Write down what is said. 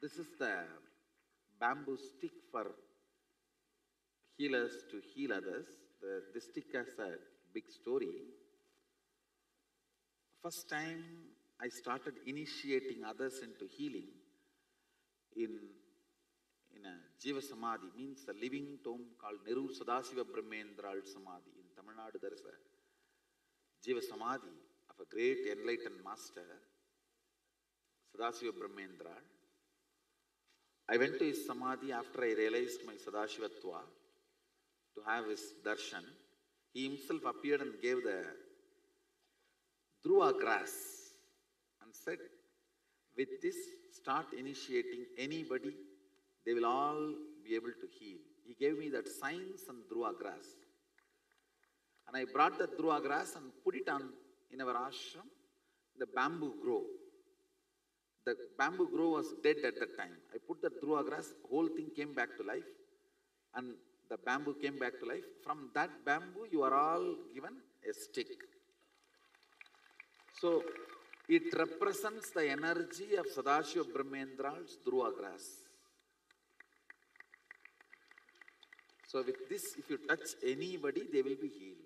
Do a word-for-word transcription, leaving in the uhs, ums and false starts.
This is the bamboo stick for healers to heal others. The, this stick has a big story. First time I started initiating others into healing in, in a Jiva Samadhi, means a living tomb called Neru Sadasiva Brahmendral Samadhi. In Tamil Nadu there is a Jiva Samadhi of a great enlightened master, Sadasiva Brahmendral. I went to his Samadhi after I realized my Sadashivatva to have his darshan. He himself appeared and gave the Dhruva grass and said, with this, start initiating anybody, they will all be able to heal. He gave me that science and Dhruva grass. And I brought the Dhruva grass and put it on in our ashram, the bamboo grove. The bamboo grove was dead at that time. I put the Dhruva grass, whole thing came back to life, and the bamboo came back to life. From that bamboo, you are all given a stick. So, it represents the energy of Sadashiva Brahmendral's Dhruva grass. So, with this, if you touch anybody, they will be healed.